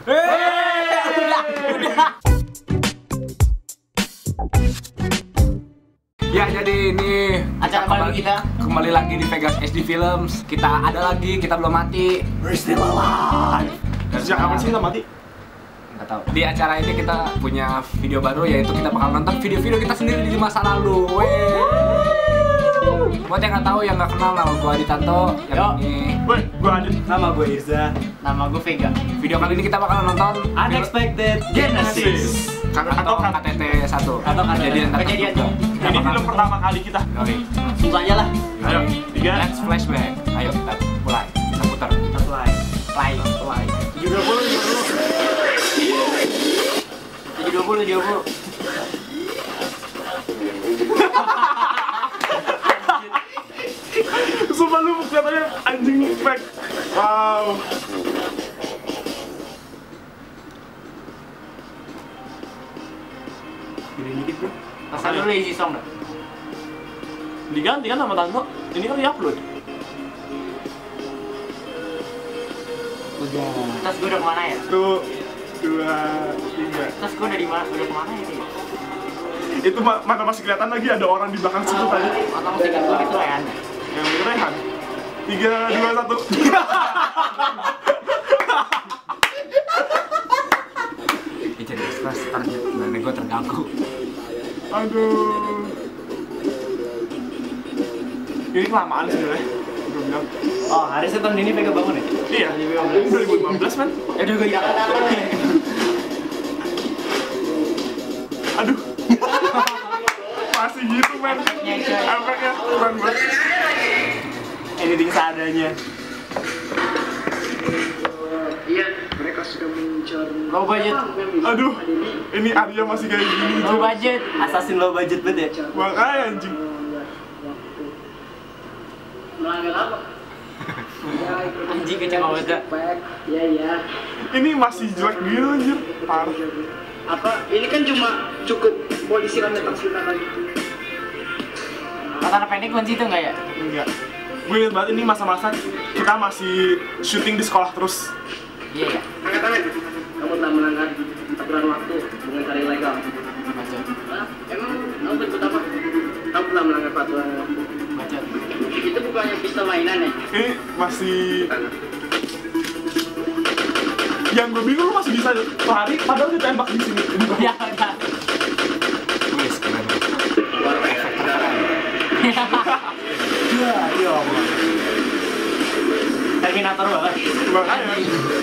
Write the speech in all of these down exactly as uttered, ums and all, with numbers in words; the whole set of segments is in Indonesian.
Udah, udah. Ya jadi ini acara baru kita kembali lagi di Vegas S D Films. Kita ada lagi, kita belum mati. We're still alive. Sejak kapan sih kita mati? Nggak tahu. Di acara ini kita punya video baru, yaitu kita bakal nonton video-video kita sendiri di masa lalu. Wey. Buat yang nggak tahu, yang nggak kenal, nama gue Adi Tanto. Yang Yo. ini, Woi, gua Adit. Nama gue Irza. Nama gue Vega. video kali ini kita bakal nonton Unexpected Genesis. K- atau K T T satu Atau kejadian tak Kejadian terduga. Ini film pertama kali kita. Oke. Langsung aja lah. Ayo, tiga. Let's flashback. Ayo kita mulai. Kita putar. Apply. Play. Apply. tujuh dua puluh, tujuh dua puluh. tujuh dua puluh, tujuh dua puluh. Sumpah lu kelihatannya anjing fake. Wow. Gini dikit bro. Pasal dulu isi song dah. Diganti kan sama Tanto. Ini kan di-upload. Udah. Tas gue udah kemana ya? Satu, dua, tiga. Tas gue udah di mana? Udah kemana ya? Dia? Itu ma- mana masih kelihatan lagi ada orang di belakang situ tadi. Atau musik gue itu Rehan. Yang ini Rehan. Tiga, dua, satu. Ini jadi stres ternyata. Nanti gue terganggu. Aduh. Ini kelamaan sebenarnya. Gue bilang. Oh, harusnya tahun ini Vega bangun ya? Iya. dua ribu lima belas man. Ya udah gue ya. Aduh. Masih gitu man. Efeknya keren banget. Editing seadanya. Iya, mereka sudah mencari. Low budget. Aduh. Ini Arya masih kayak gini. Low budget. Assassin low budget banget ya? Makanya anjing. Melanggar apa? Ya, itu Anjing kecil banget dah. baik. Iya, iya. Ini masih jelek gitu anjir. Parah. Apa? Ini kan cuma cukup polisi kan datang sebentar lagi. Kata pendek kunci itu enggak ya? Enggak. Gue inget banget ini masa-masa kita masih syuting di sekolah terus. Iya ya. Angkat tangan. Kamu telah melanggar aturan waktu dengan cara ilegal. Bacot. Hah? Emang kamu berikut apa? Kamu telah melanggar peraturan waktu. Bacot. Itu bukannya pistol mainan ya? Ini masih. Yang gue bingung lu masih bisa lari padahal ditembak di sini. Ya udah. Wih, keren. Luar biasa. Iya, iya. Terminator banget. Makanya.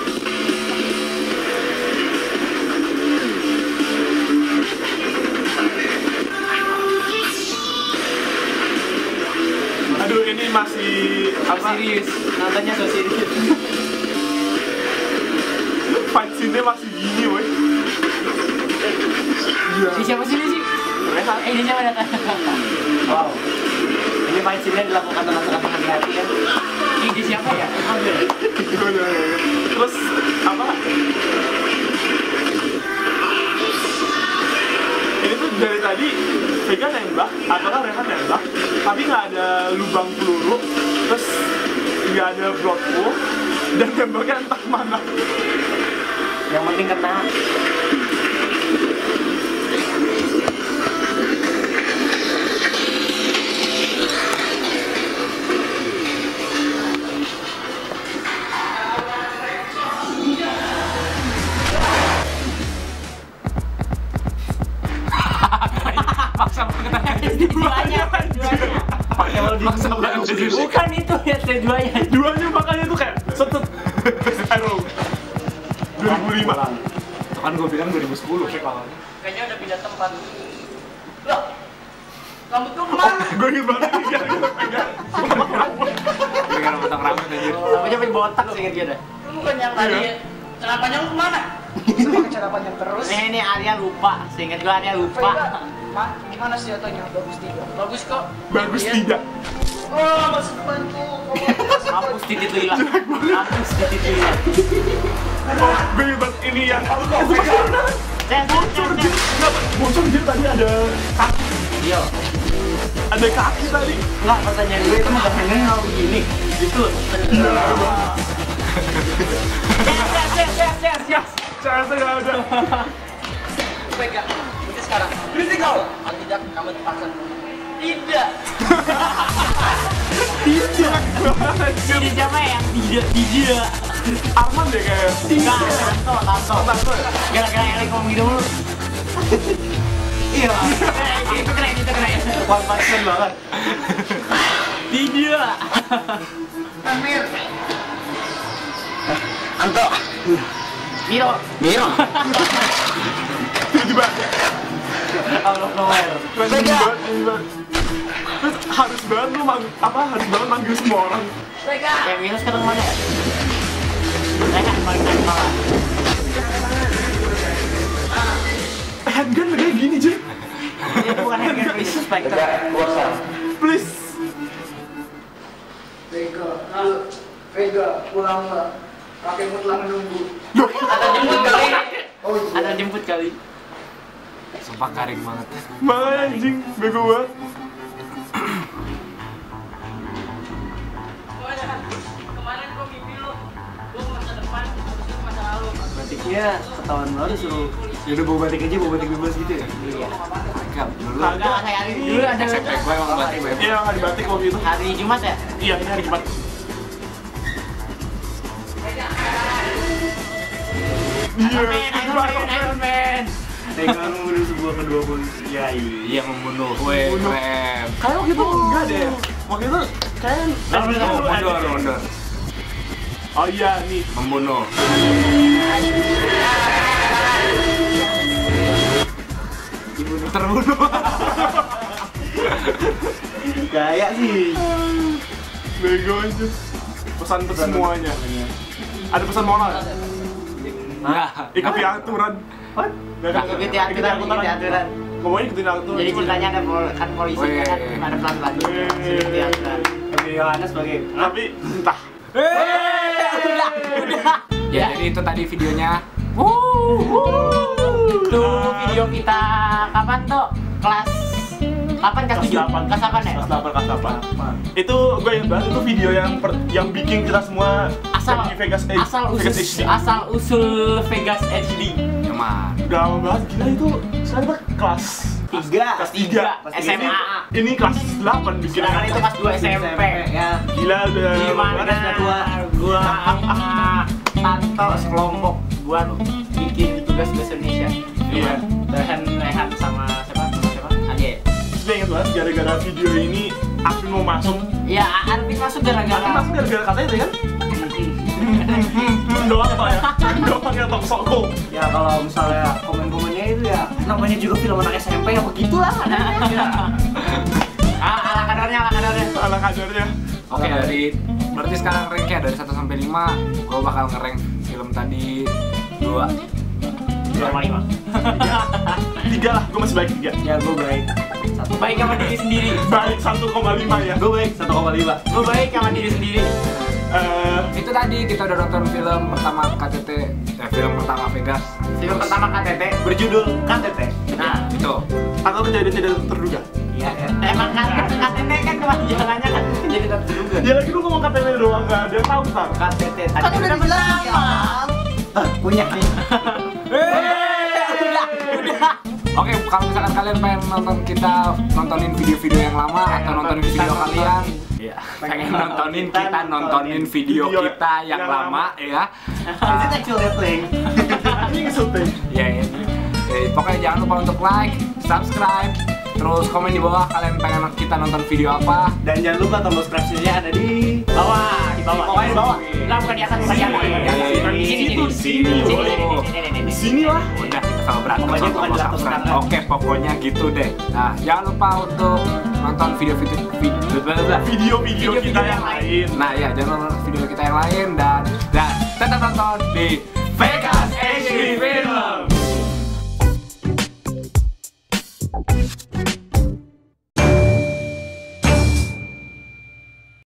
Aduh ini masih apa? Serius. Nontonnya so serius. Fight scene-nya masih gini woi. Iya. Ini siapa sih ini sih? Rehan. Eh, ini siapa datang? Wow. Ini fight scene-nya dilakukan dengan sangat hati-hati kan? Ini siapa ya? Ambil. Terus apa? Ini tuh dari tadi Vega nembak atau kan Rehan nembak, tapi nggak ada lubang peluru, terus nggak ada blood pool, dan tembaknya entah mana. Yang penting kena. Maksa banget. Duanya, duanya. Pakai mau Maksa banget. Bukan itu ya, saya duanya. Duanya makanya tuh kayak setet. Aduh. dua ribu lima. Itu kan gue bilang dua ribu sepuluh kayak kalau. Kayaknya udah pindah tempat. Loh, kamu tuh kemana? Gue inget banget ini gara-gara pegang. Dengan potong rambut anjir. Rambutnya pengen botak sih inget dia dah. Bukan yang tadi. Celana panjang lu kemana? Bisa pakai celana panjang terus. Nih, ini Arya lupa. Seingat gua Arya lupa. Pak, gimana senjatanya? Bagus tidak? Bagus kok. Bagus tidak. Oh, masuk bantu. Hapus titik itu hilang. Hapus titik itu hilang. Oh, gue inget banget ini yang. Itu masih ada. Cek, cek, Bocor cek, jir. cek. Kenapa? Bocor jir tadi ada kaki. Iya. Ada kaki tadi. Enggak, pertanyaan gue itu bukan hanya kalau begini. Gitu. Yes, yes, yes, yes, yes, yes. udah. Pegang. Berhenti sekarang. Berhenti kau. Kalau tidak, kamu terpaksa. Tidak. Tidak banget. Ini siapa yang tidak tidak? Arman deh kayaknya. Enggak, Tanto, Tanto. Tanto ya? Gara-gara Erik ngomong gitu dulu. Iya. Itu keren, itu keren. One Punch banget. Tidak. Amir. Anto. Miro. Miro. Tiba-tiba. Out of nowhere. Tiba-tiba. tiba-tiba. Terus harus banget lu mang apa harus banget manggil semua orang. Pegang. Kayak Miro sekarang mana ya? Saya kan paling paling malah. Handgun kayak gini Jir. Itu bukan handgun, please, Spectre. Please. Vega, Vega, pulanglah. Kakekmu telah menunggu. Loh, Ada jemput kali. Oh iya. Ada jemput kali. Sumpah garing banget. makanya anjing bego banget. Kemarin gua mimpi lu. Gua ke masa depan, terus ke masa lalu. Batiknya setahun baru suruh. Yaudah bawa batik aja, bawa batik bebas gitu ya? Iya. Enggak, dulu Enggak, kayak hari dulu ada S M P gue emang batik bebas. Iya, nggak dibatik waktu itu. hari Jumat ya? Iya, ini hari Jumat. Iya, Iron Man, Iron Man, Iron Man. Dengan membunuh sebuah kedua polisi. Ya, Iya membunuh, weh keren. Kayak waktu itu enggak deh. Waktu itu kayak Oh, mundur, mundur. Oh iya nih. Membunuh. Terbunuh. Kayak sih. Bego aja. Pesan-pesan semuanya. Ada pesan moral ya? Enggak. Ikuti aturan. What? Nggak kan? Ikuti aturan, ikuti aturan. Ngomongnya ikutin aturan. Jadi cuma- ceritanya ada pol- kan polisi Weh. kan ada pelan-pelan. Weh. Ikuti aturan. Oke, Yohanes sebagai Tapi entah. udah, udah. Ya, jadi itu tadi videonya. Itu video kita kapan tuh? Kelas kapan? Kelas tujuh? delapan. Kelas delapan ya? Kelas delapan, kelas delapan. Itu gue yang bahas itu video yang per, yang bikin kita semua Asal pergi Vegas H- asal Vegas usul H D. asal usul Vegas H D. Cuman Udah lama banget, gila itu sekarang kita kelas Tiga, kelas tiga S M A. Ini kelas delapan bikin Sedangkan itu kelas dua S M P ya. Gila udah Di lama mana banget. gua sama Tanto sekelompok gua bikin tugas bahasa Indonesia. Iya. Rehan Rehan sama siapa? Sama siapa? Ade. Terus gue inget banget gara-gara video ini Arvin mau masuk. Ya, Arvin masuk Arvin gara-gara masuk gara-gara kata itu kan? Hmm, doang toh ya? Doang ya tok sokku. Ya kalau misalnya komen-komennya itu ya namanya juga film anak S M P ya begitulah. Ah, ala kadarnya, ala kadarnya. Ala kadarnya. oke dari berarti sekarang ranknya dari satu sampai lima, gue bakal nge-rank film tadi dua. dua koma lima. Tiga lah, gue masih baik tiga. Ya, gue baik. Satu. Baik sama diri sendiri. Baik satu koma lima ya. Gue baik satu koma lima. Gue baik sama diri sendiri. Eh, Itu tadi kita udah nonton film pertama K T T, eh, film pertama Vegas. Film pertama K T T berjudul K T T. Nah, Itu. atau kejadian tidak terduga. iya ya. Emang K T T kan kepanjangannya kan jadi tak terduga. Ya lagi lu ngomong K T P doang, nggak ada yang tahu ntar. K T T tadi udah bilang ya. Punya nih. Udah, udah. Oke, kalau misalkan kalian pengen nonton kita nontonin video-video yang lama atau nontonin video kalian, ya pengen nontonin kita nontonin video kita yang lama ya. Is it actually playing? Ini syuting. Ya, ya. Eh, pokoknya jangan lupa untuk like, subscribe, terus komen di bawah kalian pengen kita nonton video apa. Dan jangan lupa tombol subscribe-nya ada di bawah, di bawah. Pokoknya di bawah. Lah bukan di atas, bukan di atas. Di sini, sini, Di sini, sini, bro. sini, Di sini lah. Udah, kita kalau berantem Pokoknya sama bukan tombol jatuh subscribe. tangan. Oke, pokoknya gitu deh. Nah, jangan lupa untuk nonton video-video video, Video-video kita yang lain. Nah ya, jangan lupa nonton video kita yang lain dan dan tetap nonton di Vegas H D